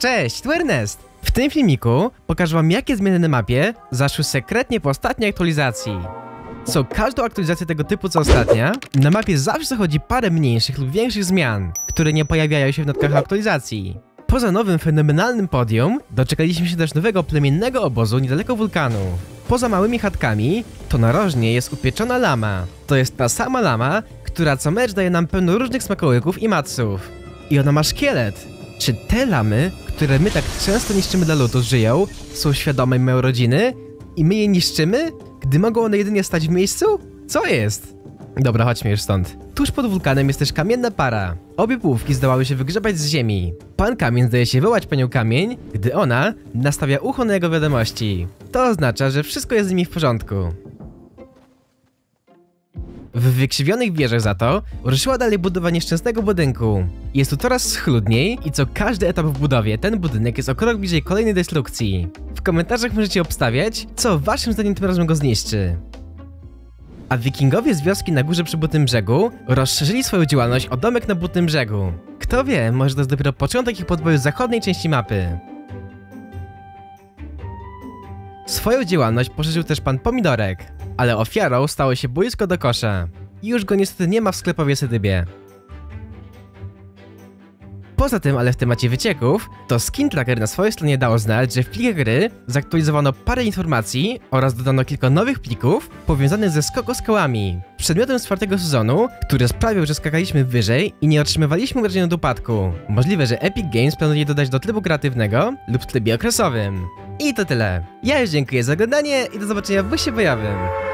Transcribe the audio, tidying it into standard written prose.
Cześć, tu Ernest! W tym filmiku pokażę wam, jakie zmiany na mapie zaszły sekretnie po ostatniej aktualizacji. Co każdą aktualizację tego typu co ostatnia, na mapie zawsze zachodzi parę mniejszych lub większych zmian, które nie pojawiają się w notatkach aktualizacji. Poza nowym fenomenalnym podium, doczekaliśmy się też nowego plemiennego obozu niedaleko wulkanu. Poza małymi chatkami, to narożnie jest upieczona lama. To jest ta sama lama, która co mecz daje nam pełno różnych smakołyków i matsów. I ona ma szkielet. Czy te lamy, które my tak często niszczymy dla ludu, żyją, są świadome mojej rodziny i my je niszczymy, gdy mogą one jedynie stać w miejscu? Co jest? Dobra, chodźmy już stąd. Tuż pod wulkanem jest też kamienna para. Obie połówki zdołały się wygrzebać z ziemi. Pan Kamień zdaje się wołać panią Kamień, gdy ona nastawia ucho na jego wiadomości. To oznacza, że wszystko jest z nimi w porządku. W wykrzywionych wieżach za to ruszyła dalej budowa nieszczęsnego budynku. Jest tu coraz schludniej i co każdy etap w budowie, ten budynek jest o krok bliżej kolejnej destrukcji. W komentarzach możecie obstawiać, co waszym zdaniem tym razem go zniszczy. A wikingowie z wioski na górze przy Butym Brzegu rozszerzyli swoją działalność o domek na Butym Brzegu. Kto wie, może to jest dopiero początek ich podboju z zachodniej części mapy. Swoją działalność poszerzył też pan Pomidorek, ale ofiarą stało się boisko do kosza. I już go niestety nie ma w sklepowie Sedybie. Poza tym, ale w temacie wycieków, to Skin Tracker na swojej stronie dał znać, że w plikach gry zaktualizowano parę informacji oraz dodano kilka nowych plików powiązanych ze skokoskałami, przedmiotem z 4. sezonu, które sprawią, że skakaliśmy wyżej i nie otrzymywaliśmy wrażenia od upadku. Możliwe, że Epic Games planuje dodać do trybu kreatywnego lub w trybie okresowym. I to tyle. Ja już dziękuję za oglądanie i do zobaczenia w busie bojowym.